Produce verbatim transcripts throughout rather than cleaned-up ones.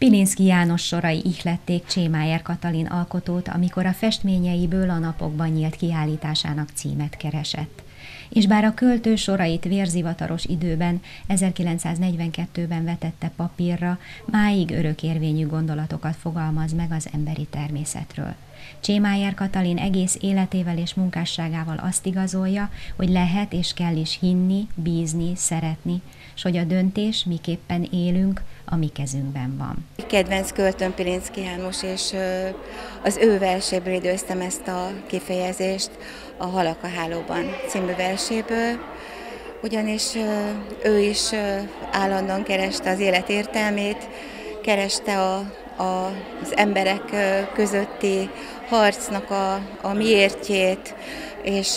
Pilinszky János sorai ihlették Csémájer Katalin alkotót, amikor a festményeiből a napokban nyílt kiállításának címet keresett. És bár a költő sorait vérzivataros időben, ezerkilencszáznegyvenkettőben vetette papírra, máig örökérvényű gondolatokat fogalmaz meg az emberi természetről. Csémájer Katalin egész életével és munkásságával azt igazolja, hogy lehet és kell is hinni, bízni, szeretni, s hogy a döntés, miképpen élünk, a mi kezünkben van. Kedvenc költőm Pilinszky János, és az ő verséből időztem ezt a kifejezést, a Halak a hálóban című verséből, ugyanis ő is állandóan kereste az élet értelmét, kereste a, a, az emberek közötti harcnak a, a miértjét, és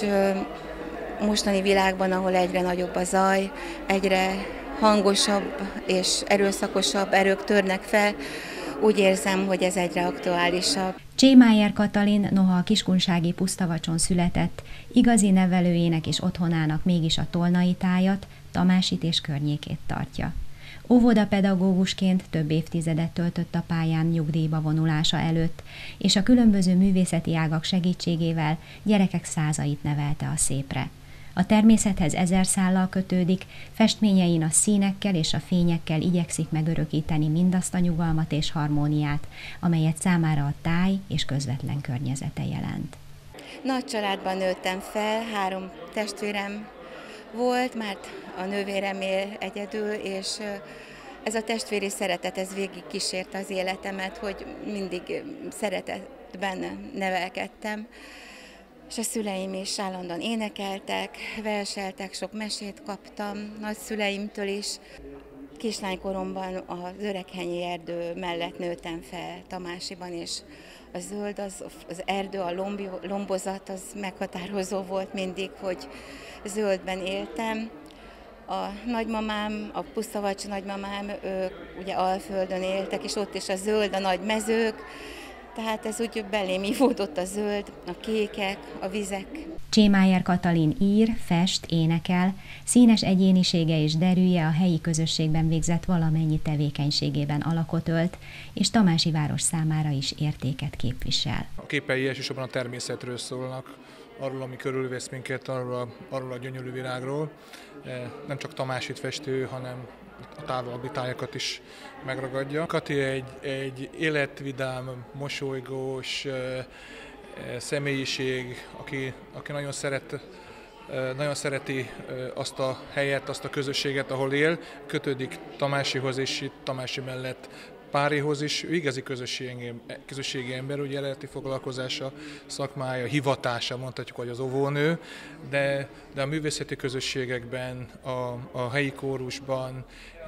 mostani világban, ahol egyre nagyobb a zaj, egyre hangosabb és erőszakosabb erők törnek fel, úgy érzem, hogy ez egyre aktuálisabb. Csémájer Katalin, noha a kiskunsági Pusztavacson született, igazi nevelőjének és otthonának mégis a Tolnai tájat, Tamásit és környékét tartja. Óvodapedagógusként több évtizedet töltött a pályán nyugdíjba vonulása előtt, és a különböző művészeti ágak segítségével gyerekek százait nevelte a szépre. A természethez ezer szállal kötődik, festményein a színekkel és a fényekkel igyekszik megörökíteni mindazt a nyugalmat és harmóniát, amelyet számára a táj és közvetlen környezete jelent. Nagy családban nőttem fel, három testvérem volt, mert a nővérem él egyedül, és ez a testvéri szeretet, ez végig kísérte az életemet, hogy mindig szeretetben nevelkedtem. És a szüleim is állandóan énekeltek, verseltek, sok mesét kaptam nagyszüleimtől is. Kislánykoromban az Öreghenyi erdő mellett nőttem fel Tamásiban, és a zöld, az, az erdő, a lombi, lombozat, az meghatározó volt mindig, hogy zöldben éltem. A nagymamám, a Pusztavacs nagymamám, ők ugye Alföldön éltek, és ott is a zöld, a nagy mezők, tehát ez úgy belém ivódott a zöld, a kékek, a vizek. Csémájer Katalin ír, fest, énekel, színes egyénisége és derűje a helyi közösségben végzett valamennyi tevékenységében alakot ölt, és Tamási város számára is értéket képvisel. A képei elsősorban a természetről szólnak, arról, ami körülvesz minket, arról a, arról a gyönyörű világról. Nem csak Tamásit festő, hanem a távolabbi tájakat is megragadja. Kati egy, egy életvidám, mosolygós személyiség, aki, aki nagyon, szeret, nagyon szereti azt a helyet, azt a közösséget, ahol él, kötődik Tamásihoz, és itt Tamási mellett Párihoz is, ő igazi közösségi, közösségi ember, ugye eredeti foglalkozása, szakmája, hivatása, mondhatjuk, hogy az óvónő, de, de a művészeti közösségekben, a, a helyi kórusban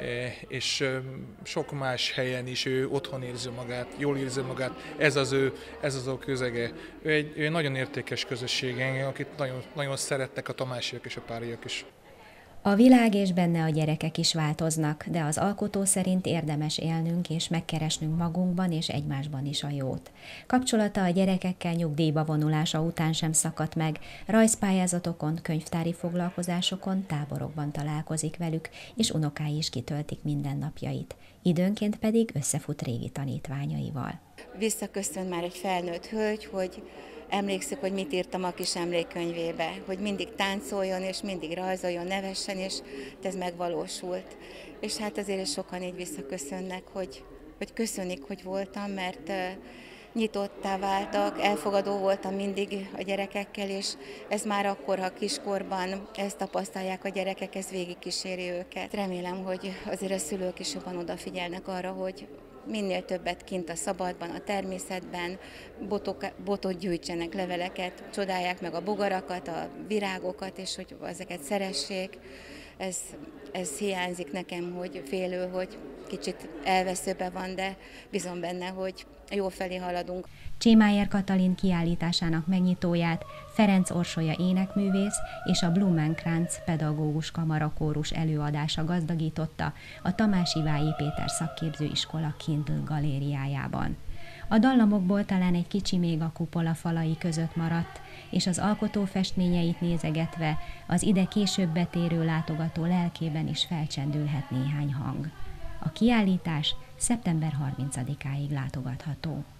és sok más helyen is ő otthon érzi magát, jól érzi magát, ez az ő, ez az ő közege. Ő egy, ő egy nagyon értékes közösség, akit nagyon, nagyon szeretnek a tamásiak és a páriak is. A világ és benne a gyerekek is változnak, de az alkotó szerint érdemes élnünk és megkeresnünk magunkban és egymásban is a jót. Kapcsolata a gyerekekkel nyugdíjba vonulása után sem szakadt meg, rajzpályázatokon, könyvtári foglalkozásokon, táborokban találkozik velük, és unokái is kitöltik mindennapjait. Időnként pedig összefut régi tanítványaival. Visszaköszön már egy felnőtt hölgy, hogy emlékszik, hogy mit írtam a kis emlékkönyvébe, hogy mindig táncoljon, és mindig rajzoljon, nevessen, és ez megvalósult. És hát azért is sokan így visszaköszönnek, hogy, hogy köszönik, hogy voltam, mert nyitottá váltak, elfogadó voltam mindig a gyerekekkel, és ez már akkor, ha kiskorban ezt tapasztalják a gyerekek, ez végigkíséri őket. Remélem, hogy azért a szülők is jobban odafigyelnek arra, hogy minél többet kint a szabadban, a természetben, botok, botot gyűjtsenek, leveleket, csodálják meg a bogarakat, a virágokat, és hogy ezeket szeressék. Ez, ez hiányzik nekem, hogy félő, hogy kicsit elveszőbe van, de bízom benne, hogy jó felé haladunk. Csémájer Katalin kiállításának megnyitóját Ferenc Orsolya énekművész és a Blumenkranz pedagógus kamarakórus előadása gazdagította a Tamási Vályi Péter szakképző iskola Kindle galériájában. A dallamokból talán egy kicsi még a kupola falai között maradt, és az alkotó festményeit nézegetve az ide később betérő látogató lelkében is felcsendülhet néhány hang. A kiállítás szeptember harmincadikáig látogatható.